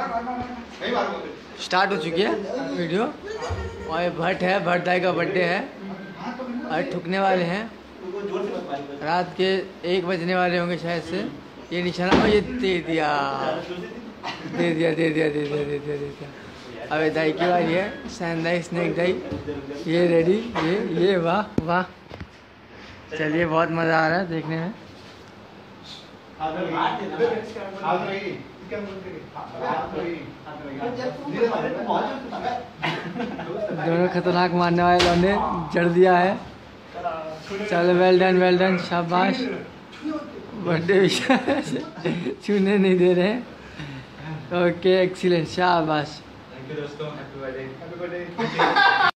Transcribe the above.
Start हो चुकी है वीडियो। और ये भट्ट है, भट्ट दाई का बर्थडे है और ठुकने वाले हैं। रात के 1 बजने वाले होंगे शायद से। ये निशाना ये दे दिया दे दिया दे दिया दे दिया दे दिया दे दिया। अबे दाई की बारी है, सैन दाई, स्नैक दाई, ये रेडी, ये वाह वाह। चलिए बहुत मज़ा आ रहा है देखने में। दोनों खतरनाक मारने वाले लौंडे जड़ दिया है। चलो वेल डन, शाबाश। बर्थडे छूने नहीं दे रहे। ओके एक्सीलेंट, शाबाश।